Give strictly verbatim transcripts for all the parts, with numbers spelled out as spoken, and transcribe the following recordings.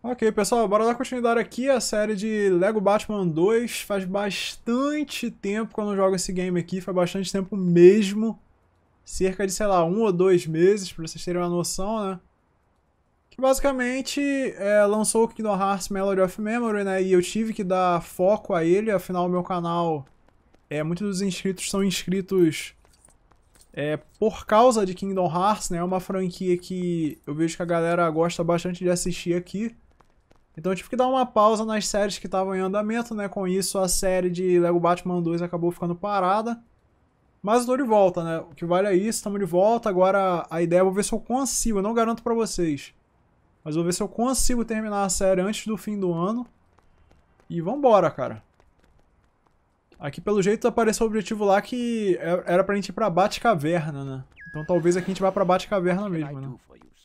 Ok, pessoal, bora dar continuidade aqui à série de Lego Batman dois. Faz bastante tempo que eu não jogo esse game aqui, faz bastante tempo mesmo. Cerca de, sei lá, um ou dois meses, pra vocês terem uma noção, né? Que basicamente é, lançou o Kingdom Hearts Melody of Memory, né? E eu tive que dar foco a ele, afinal o meu canal, é, muitos dos inscritos são inscritos é, por causa de Kingdom Hearts, né? É uma franquia que eu vejo que a galera gosta bastante de assistir aqui. Então eu tive que dar uma pausa nas séries que estavam em andamento, né? Com isso a série de Lego Batman dois acabou ficando parada. Mas eu tô de volta, né? O que vale é isso, estamos de volta. Agora a ideia é vou ver se eu consigo, eu não garanto pra vocês. Mas vou ver se eu consigo terminar a série antes do fim do ano. E vambora, cara. Aqui pelo jeito apareceu o objetivo lá que era pra gente ir pra Batcaverna, né? Então talvez aqui a gente vá pra Batcaverna mesmo, né?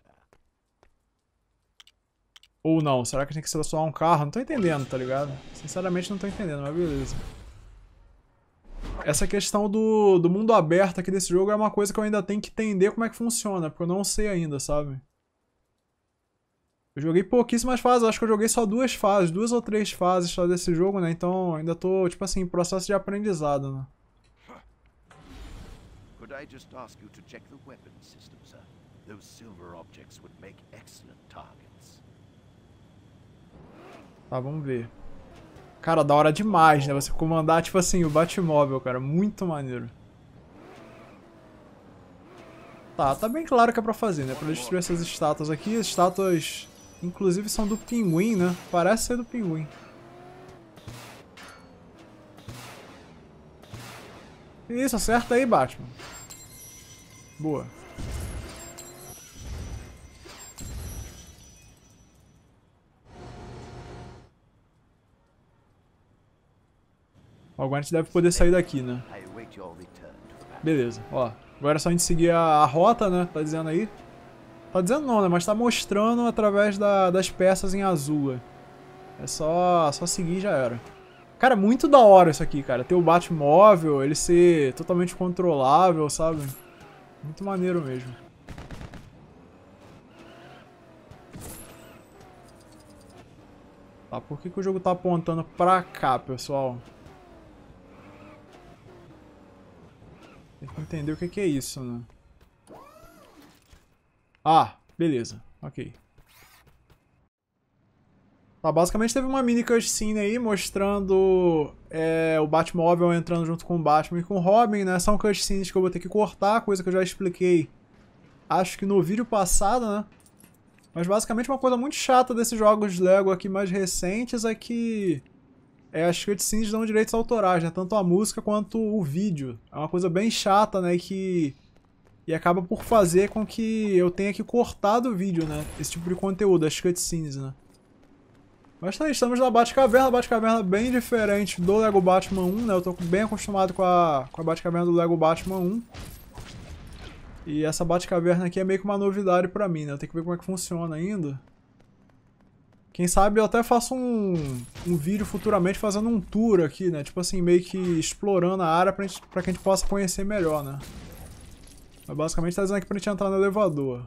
Ou não, será que a gente tem que selecionar um carro? Não tô entendendo, tá ligado? Sinceramente não tô entendendo, mas beleza. Essa questão do, do mundo aberto aqui desse jogo é uma coisa que eu ainda tenho que entender como é que funciona, porque eu não sei ainda, sabe? Eu joguei pouquíssimas fases, acho que eu joguei só duas fases, duas ou três fases só desse jogo, né? Então ainda tô, tipo assim, em processo de aprendizado, né? Could I just ask you to check the weapon system, sir? Those silver objects would make excellent targets. Tá, vamos ver. Cara, da hora demais, né? Você comandar, tipo assim, o Batmóvel, cara. Muito maneiro. Tá, tá bem claro que é pra fazer, né? Pra destruir essas estátuas aqui. As estátuas, inclusive, são do Pinguim, né? Parece ser do Pinguim. Isso, acerta aí, Batman. Boa. Agora a gente deve poder sair daqui, né? Beleza, ó. Agora é só a gente seguir a, a rota, né? Tá dizendo aí. Tá dizendo não, né? Mas tá mostrando através da, das peças em azul. É só, só seguir e já era. Cara, muito da hora isso aqui, cara. Ter o Batmóvel, ele ser totalmente controlável, sabe? Muito maneiro mesmo. Tá, por que, que o jogo tá apontando pra cá, pessoal? Tem que entender o que, que é isso, né? Ah, beleza. Ok. Tá, basicamente teve uma mini cutscene aí mostrando é, o Batmóvel entrando junto com o Batman e com o Robin, né? São cutscenes que eu vou ter que cortar, coisa que eu já expliquei, acho que no vídeo passado, né? Mas basicamente uma coisa muito chata desses jogos Lego aqui mais recentes é que é, as cutscenes dão direitos autorais, né? Tanto a música quanto o vídeo. É uma coisa bem chata, né? E que e acaba por fazer com que eu tenha que cortar do vídeo, né? Esse tipo de conteúdo, as cutscenes, né? Mas tá aí, estamos na Batcaverna, Batcaverna bem diferente do Lego Batman um, né? Eu tô bem acostumado com a, com a Batcaverna do Lego Batman um. E essa Batcaverna aqui é meio que uma novidade pra mim, né? Eu tenho que ver como é que funciona ainda. Quem sabe eu até faço um, um vídeo futuramente fazendo um tour aqui, né? Tipo assim, meio que explorando a área pra, gente, pra que a gente possa conhecer melhor, né? Mas basicamente tá dizendo aqui pra gente entrar no elevador.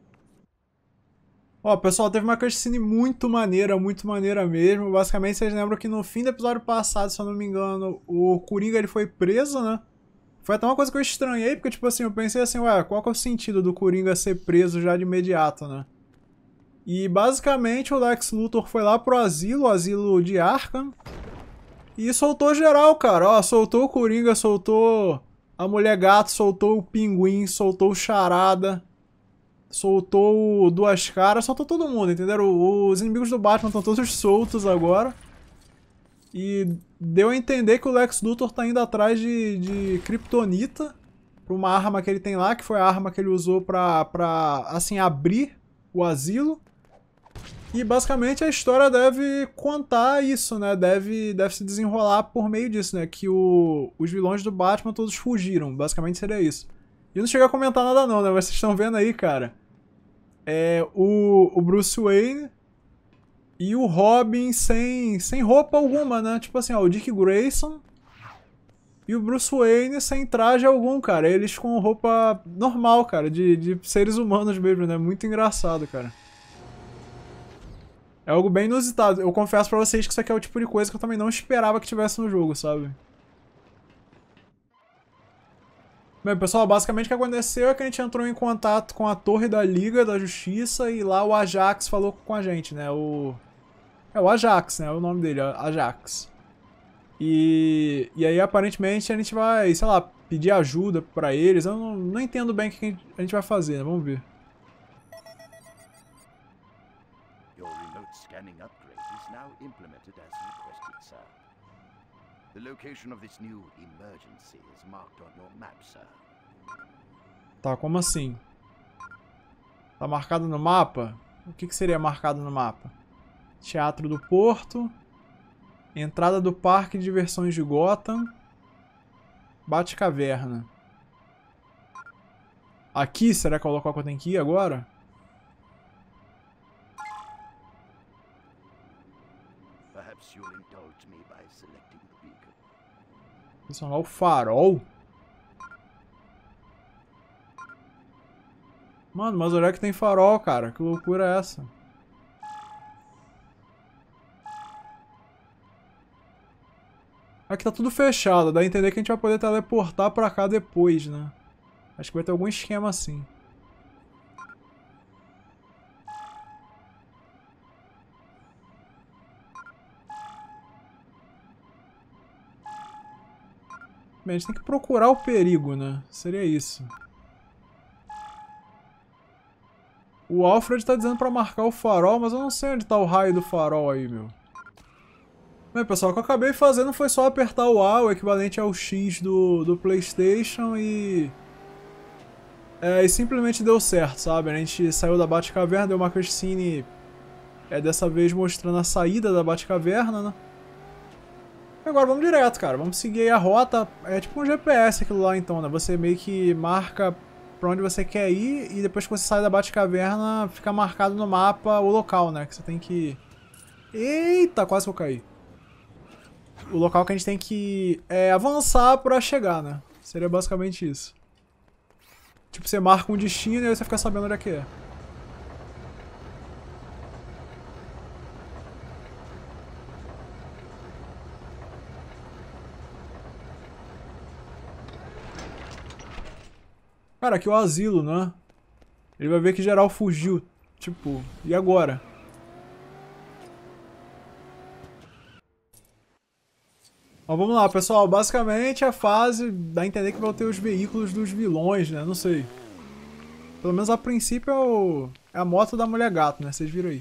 Ó, pessoal, teve uma cutscene muito maneira, muito maneira mesmo. Basicamente, vocês lembram que no fim do episódio passado, se eu não me engano, o Coringa ele foi preso, né? Foi até uma coisa que eu estranhei, porque, tipo assim, eu pensei assim, ué, qual que é o sentido do Coringa ser preso já de imediato, né? E, basicamente, o Lex Luthor foi lá pro asilo, o asilo de Arkham, e soltou geral, cara. Ó, soltou o Coringa, soltou a Mulher Gato, soltou o Pinguim, soltou o Charada, soltou o Duas Caras, soltou todo mundo, entenderam? Os inimigos do Batman estão todos soltos agora. E deu a entender que o Lex Luthor tá indo atrás de, de Kryptonita, pra uma arma que ele tem lá, que foi a arma que ele usou pra, pra assim, abrir o asilo. E basicamente a história deve contar isso, né? Deve, deve se desenrolar por meio disso, né? Que o, os vilões do Batman todos fugiram, basicamente seria isso. E eu não cheguei a comentar nada não, né? Mas vocês estão vendo aí, cara. É, o, o Bruce Wayne e o Robin sem, sem roupa alguma, né? Tipo assim, ó, o Dick Grayson e o Bruce Wayne sem traje algum, cara. Eles com roupa normal, cara, de, de seres humanos mesmo, né? Muito engraçado, cara. É algo bem inusitado. Eu confesso pra vocês que isso aqui é o tipo de coisa que eu também não esperava que tivesse no jogo, sabe? Bem, pessoal, basicamente o que aconteceu é que a gente entrou em contato com a Torre da Liga da Justiça e lá o Ajax falou com a gente, né? O... É o Ajax, né? É o nome dele, Ajax. E, e aí, aparentemente, a gente vai, sei lá, pedir ajuda pra eles. Eu não, não entendo bem o que a gente vai fazer, né? Vamos ver. Your remote scanning upgrade is now implemented as requested, sir. The location of this new emergency is marked on your map, sir. Tá, como assim? Tá marcado no mapa? O que, que seria marcado no mapa? Teatro do Porto. Entrada do Parque de Diversões de Gotham. Batcaverna. Aqui, será que é o local que eu tenho que ir agora? Perhaps you'll indulge me by selecting the beacon. Adicionar o farol? Mano, mas olha que tem farol, cara. Que loucura é essa? Aqui tá tudo fechado. Dá a entender que a gente vai poder teleportar pra cá depois, né? Acho que vai ter algum esquema assim. Bem, a gente tem que procurar o perigo, né? Seria isso. O Alfred tá dizendo pra marcar o farol, mas eu não sei onde tá o raio do farol aí, meu. Bem, pessoal, o que eu acabei fazendo foi só apertar o A, o equivalente ao X do, do PlayStation, e... É, e simplesmente deu certo, sabe? A gente saiu da Batcaverna, deu uma cutscene, é, dessa vez mostrando a saída da Batcaverna, né? E agora vamos direto, cara. Vamos seguir aí a rota. É tipo um G P S aquilo lá, então, né? Você meio que marca pra onde você quer ir e depois que você sai da Batcaverna, fica marcado no mapa o local, né? Que você tem que... Eita, quase que eu caí. O local que a gente tem que é, avançar pra chegar, né? Seria basicamente isso. Tipo, você marca um destino e aí você fica sabendo onde é que é. Cara, aqui é o asilo, né? Ele vai ver que geral fugiu. Tipo, e agora? Mas vamos lá, pessoal. Basicamente a fase dá a entender que vai ter os veículos dos vilões, né? Não sei. Pelo menos a princípio é, o... é a moto da mulher gato, né? Vocês viram aí.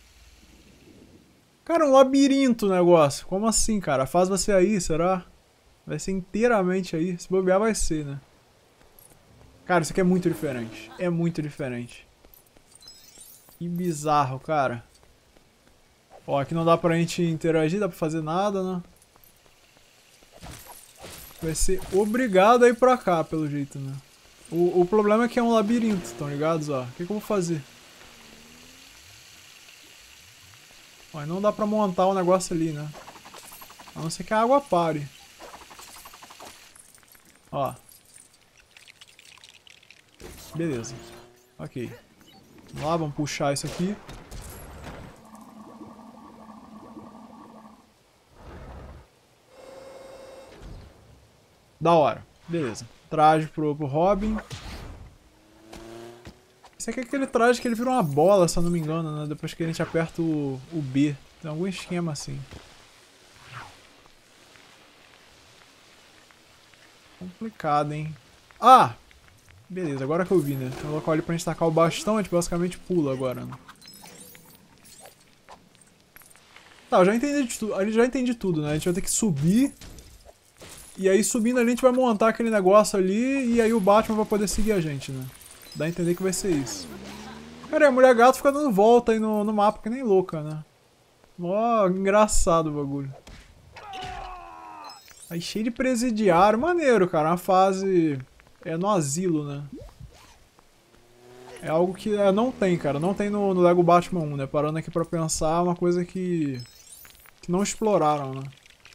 Cara, um labirinto o negócio. Como assim, cara? A fase vai ser aí, será? Vai ser inteiramente aí. Se bobear vai ser, né? Cara, isso aqui é muito diferente. É muito diferente. Que bizarro, cara. Ó, aqui não dá pra gente interagir, dá pra fazer nada, né? Vai ser obrigado a ir pra cá, pelo jeito, né? O, o problema é que é um labirinto, estão ligados? Ó, o que, que eu vou fazer? Ó, não dá pra montar o negócio ali, né? A não ser que a água pare. Ó. Beleza. Ok. Vamos lá, vamos puxar isso aqui. Da hora. Beleza. Traje pro, pro Robin. Esse aqui é aquele traje que ele vira uma bola, se eu não me engano, né? Depois que a gente aperta o, o B. Tem algum esquema assim. Complicado, hein? Ah! Beleza, agora que eu vi, né? Tem um local ali pra gente tacar o bastão, a gente basicamente pula agora, né? Tá, eu já entendi tudo. A gente já entendi tudo, né? A gente vai ter que subir. E aí subindo ali a gente vai montar aquele negócio ali e aí o Batman vai poder seguir a gente, né? Dá a entender que vai ser isso. Cara, e a mulher gato fica dando volta aí no, no mapa que nem louca, né? Mó engraçado o bagulho. Aí cheio de presidiário, maneiro, cara. Uma fase é no asilo, né? É algo que é, não tem, cara. Não tem no, no Lego Batman um, né? Parando aqui pra pensar, é uma coisa que, que não exploraram, né?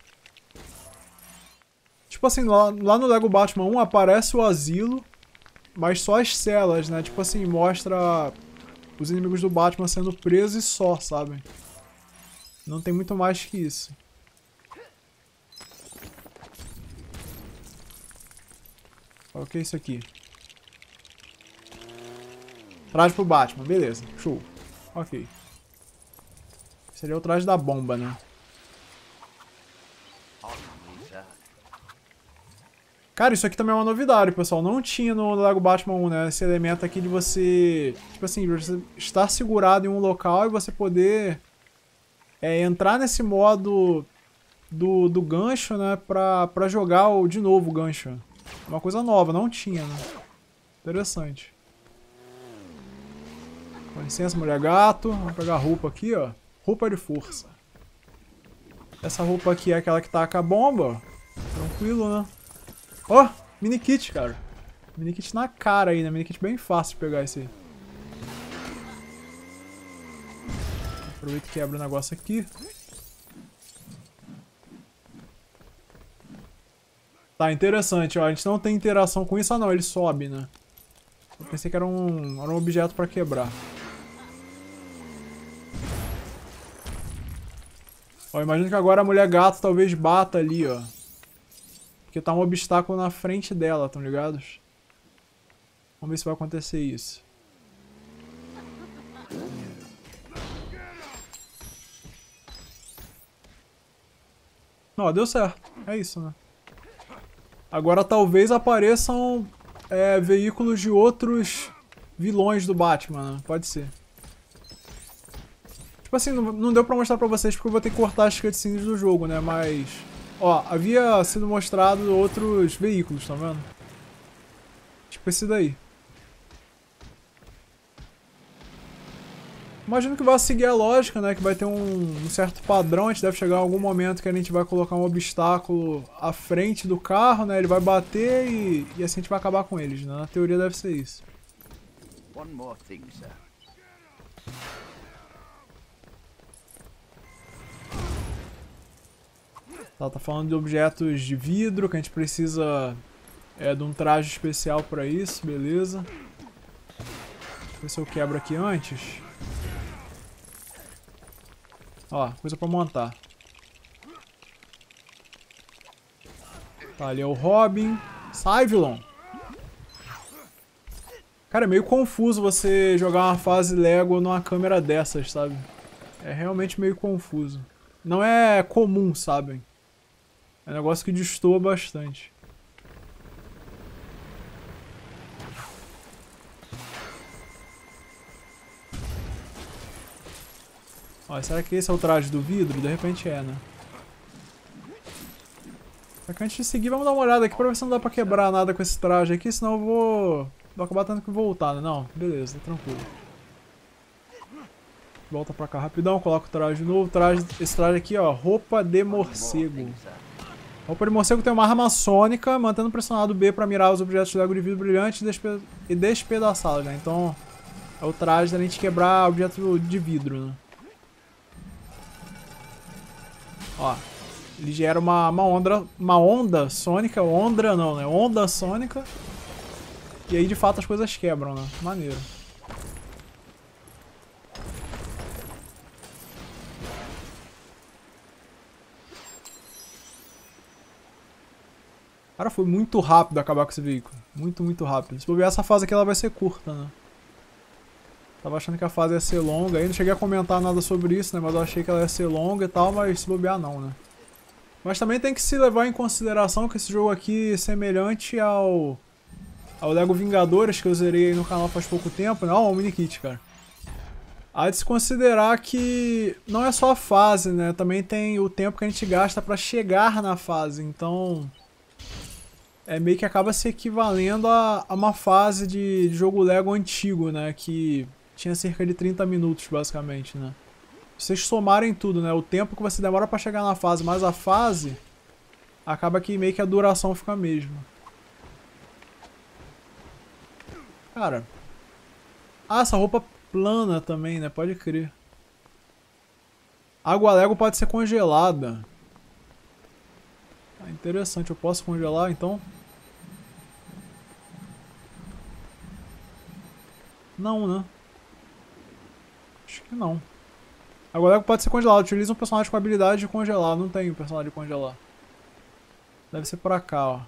Tipo assim, lá, lá no Lego Batman um aparece o asilo, mas só as celas, né? Tipo assim, mostra os inimigos do Batman sendo presos e só, sabe? Não tem muito mais que isso. O que é isso aqui? Traje pro Batman, beleza, show. Ok. Seria o traje da bomba, né? Cara, isso aqui também é uma novidade, pessoal. Não tinha no Lego Batman um, né? Esse elemento aqui de você... Tipo assim, você estar segurado em um local e você poder... É, entrar nesse modo do, do gancho, né? Pra, pra jogar o, de novo o gancho. Uma coisa nova, não tinha, né? Interessante. Com licença, mulher gato. Vamos pegar a roupa aqui, ó. Roupa de força. Essa roupa aqui é aquela que taca a bomba. Tranquilo, né? Ó, oh, mini kit, cara. Mini kit na cara aí, né? Mini kit bem fácil de pegar esse aí. Aproveita e quebra o negócio aqui. Tá, interessante, ó. A gente não tem interação com isso. Ah, não, ele sobe, né? Eu pensei que era um, era um objeto pra quebrar. Ó, imagino que agora a mulher gato talvez bata ali, ó. Porque tá um obstáculo na frente dela, tão ligados? Vamos ver se vai acontecer isso. Ó, deu certo. É isso, né? Agora talvez apareçam é, veículos de outros vilões do Batman, né? Pode ser. Tipo assim, não, não deu pra mostrar pra vocês porque eu vou ter que cortar as cutscenes do jogo, né? Mas... Ó, havia sido mostrado outros veículos, tá vendo? Tipo esse daí. Imagino que vai seguir a lógica, né? Que vai ter um, um certo padrão. A gente deve chegar em algum momento que a gente vai colocar um obstáculo à frente do carro, né? Ele vai bater e, e assim a gente vai acabar com eles, né? Na teoria deve ser isso. One more thing, sir. Tá, tá falando de objetos de vidro, que a gente precisa é, de um traje especial pra isso, beleza. Deixa eu ver se eu quebro aqui antes. Ó, coisa pra montar. Tá, ali é o Robin. Sai, vilão! Cara, é meio confuso você jogar uma fase Lego numa câmera dessas, sabe? É realmente meio confuso. Não é comum, sabem? É um negócio que destoa bastante. Ó, será que esse é o traje do vidro? De repente é, né? Só que antes de seguir, vamos dar uma olhada aqui pra ver se não dá pra quebrar nada com esse traje aqui, senão eu vou... Vou acabar tendo que voltar, né? Não, beleza, tranquilo. Volta pra cá rapidão, coloca o traje de novo. Traje, esse traje aqui, ó, roupa de morcego. Roupa de morcego tem uma arma sônica, mantendo pressionado B pra mirar os objetos de Lego de vidro brilhante e, despe e despedaçá-los, né? Então, é o traje da gente quebrar objeto de vidro, né? Ó, ele gera uma, uma onda, uma onda sônica, onda não, né? Onda sônica. E aí, de fato, as coisas quebram, né? Maneiro. Cara, foi muito rápido acabar com esse veículo. Muito, muito rápido. Se bobear, essa fase aqui ela vai ser curta, né? Tava achando que a fase ia ser longa. Aí não cheguei a comentar nada sobre isso, né? Mas eu achei que ela ia ser longa e tal, mas se bobear não, né? Mas também tem que se levar em consideração que esse jogo aqui é semelhante ao... ao Lego Vingadores, que eu zerei aí no canal faz pouco tempo, né? Ó, um mini kit, cara. Há de se considerar que não é só a fase, né? Também tem o tempo que a gente gasta pra chegar na fase, então... É meio que acaba se equivalendo a, a uma fase de, de jogo Lego antigo, né? Que tinha cerca de trinta minutos, basicamente, né? Se vocês somarem tudo, né? O tempo que você demora pra chegar na fase, mais a fase, acaba que meio que a duração fica a mesma. Cara. Ah, essa roupa plana também, né? Pode crer. Água Lego pode ser congelada. Ah, interessante, eu posso congelar então? Não, né? Acho que não. Agora o Lego pode ser congelado. Utiliza um personagem com habilidade de congelar. Não tem um personagem de congelar. Deve ser pra cá, ó.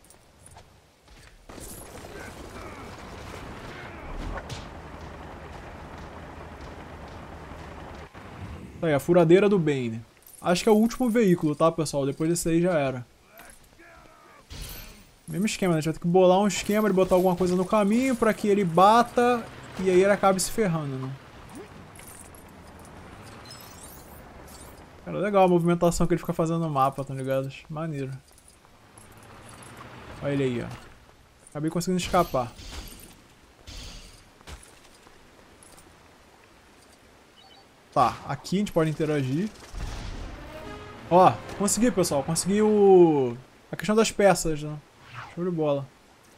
Tá aí, a furadeira do Bane. Acho que é o último veículo, tá, pessoal? Depois desse aí já era. Mesmo esquema, né? A gente vai ter que bolar um esquema de botar alguma coisa no caminho pra que ele bata e aí ele acabe se ferrando, né? Cara, legal a movimentação que ele fica fazendo no mapa, tá ligado? Maneiro. Olha ele aí, ó. Acabei conseguindo escapar. Tá, aqui a gente pode interagir. Ó, consegui, pessoal. Consegui o... a questão das peças, né? Show de bola.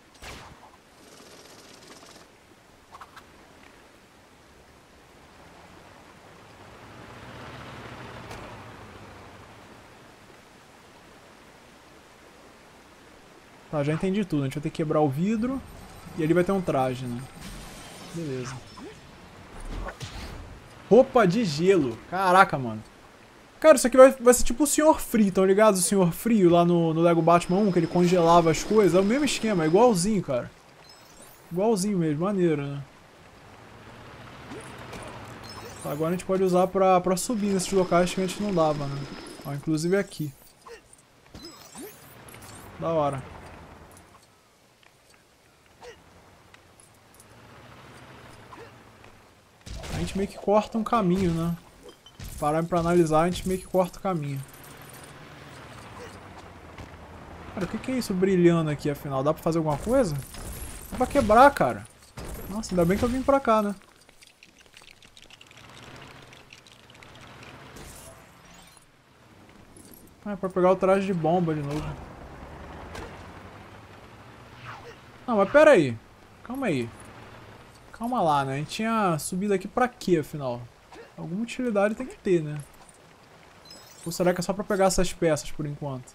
Tá, já entendi tudo. A gente vai ter que quebrar o vidro. E ali vai ter um traje, né? Beleza. Roupa de gelo. Caraca, mano. Cara, isso aqui vai, vai ser tipo o senhor Frio, tá ligado? O senhor Frio lá no, no Lego Batman um, que ele congelava as coisas. É o mesmo esquema, é igualzinho, cara. Igualzinho mesmo, maneiro, né? Tá, agora a gente pode usar pra, pra subir nesses locais que antes não dava, né? Ó, inclusive aqui. Da hora. A gente meio que corta um caminho, né? Parar pra analisar, a gente meio que corta o caminho. Cara, o que que é isso brilhando aqui, afinal? Dá pra fazer alguma coisa? Dá pra quebrar, cara. Nossa, ainda bem que eu vim pra cá, né? Ah, é pra pegar o traje de bomba de novo. Não, mas pera aí. Calma aí. Calma lá, né? A gente tinha subido aqui pra quê, afinal? Alguma utilidade tem que ter, né? Ou será que é só pra pegar essas peças por enquanto?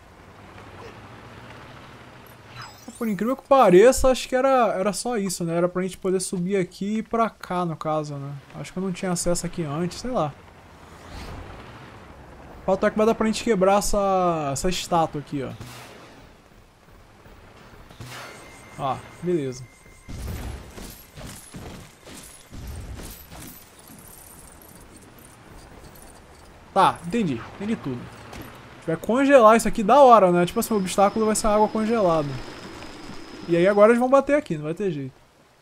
Por incrível que pareça, acho que era, era só isso, né? Era pra gente poder subir aqui e ir pra cá, no caso, né? Acho que eu não tinha acesso aqui antes, sei lá. Falta que vai dar pra gente quebrar essa, essa estátua aqui, ó. Ó, beleza. Tá, entendi. Entendi tudo. A gente vai congelar isso aqui da hora, né? Tipo assim, o obstáculo vai ser água congelada. E aí agora eles vão bater aqui, não vai ter jeito.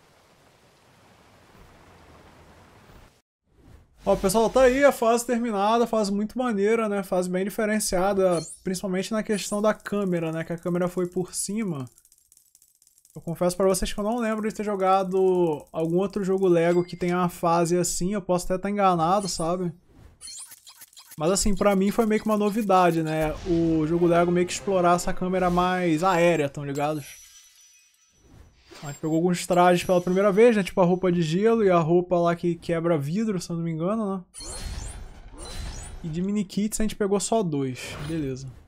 Ó, pessoal, tá aí a fase terminada, fase muito maneira, né? Fase bem diferenciada, principalmente na questão da câmera, né? Que a câmera foi por cima. Eu confesso pra vocês que eu não lembro de ter jogado algum outro jogo Lego que tenha uma fase assim. Eu posso até estar enganado, sabe? Mas assim, pra mim foi meio que uma novidade, né? O jogo Lego meio que explorar essa câmera mais aérea, tão ligados? A gente pegou alguns trajes pela primeira vez, né? Tipo a roupa de gelo e a roupa lá que quebra vidro, se eu não me engano, né? E de mini kits a gente pegou só dois. Beleza.